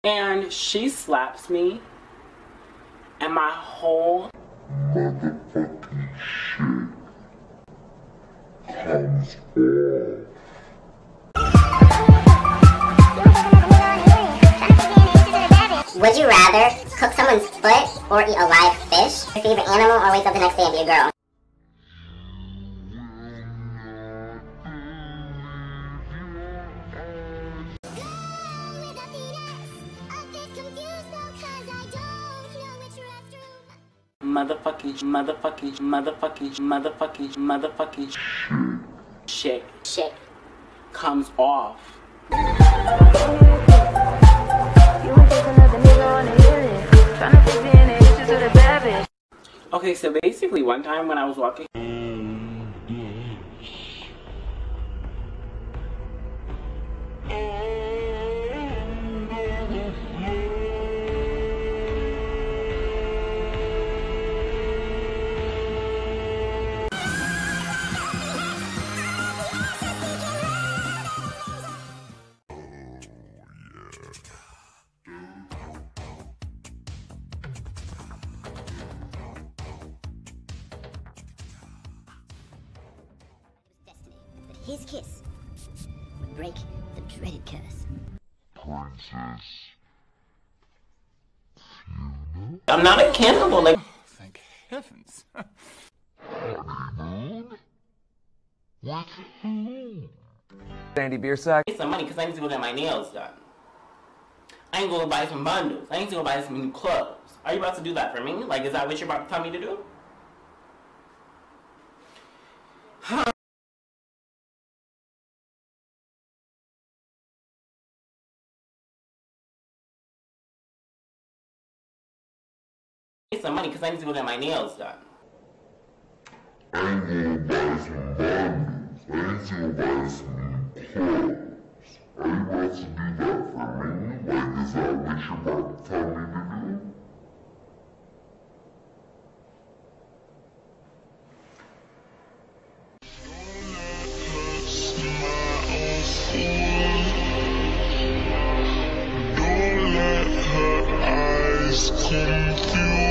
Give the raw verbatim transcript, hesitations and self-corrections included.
And she slaps me, and my whole motherfucking shit comes off. Would you rather cook someone's foot or eat a live fish? Your favorite animal, or wake up the next day and be a girl? motherfucking, motherfucking, motherfucking, motherfucking, motherfucking shit, shit comes off. Okay, so basically one time when I was walking his kiss would break the dreaded curse. Princess Fiona? I'm not a cannibal, like. Oh, thank heavens. Honeymoon? With whom? Sandy beer sack. Get some money because I need to go get my nails done. I ain't gonna buy some bundles. I need to go buy some new clothes. Are you about to do that for me? Like, is that what you're about to tell me to do? Huh? Get some money because I need to go get my nails done. I ain't gonna buy some bundles. I need to go buy some clothes. Are you about to do that for me? Like, is that what you're about to tell me to do? Don't let her eyes confuse